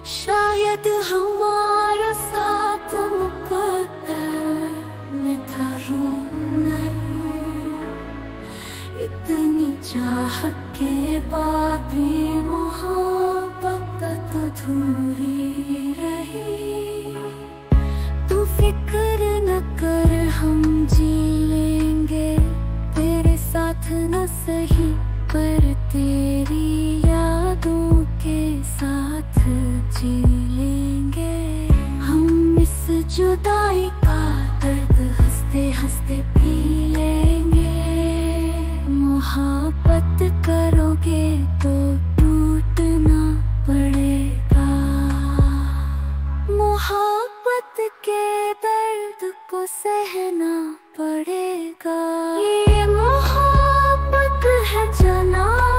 शायद हमारा साथ मुकद्दर में था, रूना इतनी चाहत के बाद भी मोहब्बत अधूरी रही। तू फिक्र न कर, हम जी लेंगे तेरे साथ, न सही पर तेरी यादों के साथ जी लेंगे। हम इस जुदाई का दर्द हंसते हंसते पी लेंगे। मोहब्बत करोगे तो टूटना पड़ेगा, मोहब्बत के दर्द को सहना पड़ेगा। ये मोहब्बत है जना